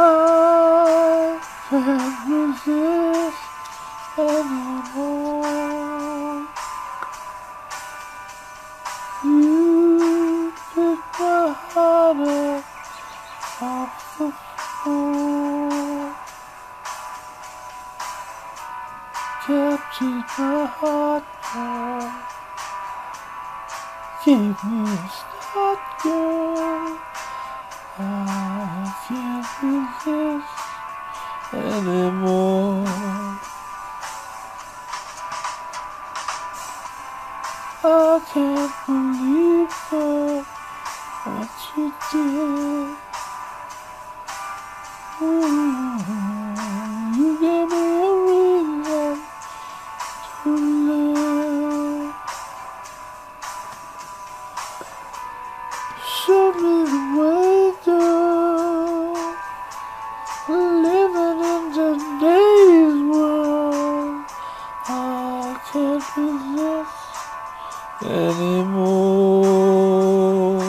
I can't resist anymore. You picked my heart up off the floor. Captured my heart, girl. Gave me a start, girl. I can't resist anymore. I can't believe what you did. You gave me a reason to live. Showed me the way, girl. Living in today's world, I can't resist anymore.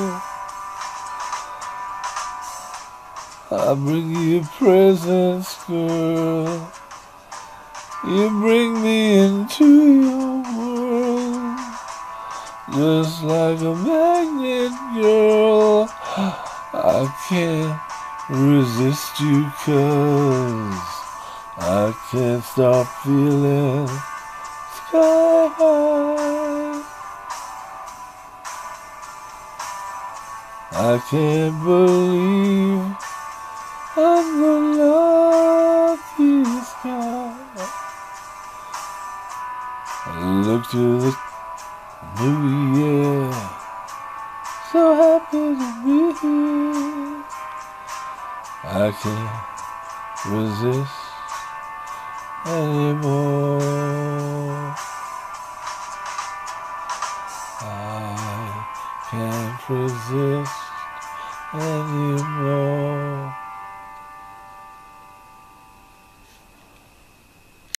I bring you presents, girl. You bring me into your world, just like a magnet, girl. I can't resist you 'cause I can't stop feeling sky high. I can't believe I'm the luckiest guy. I look to the new year, so happy to be here. I can't resist anymore. I can't resist anymore.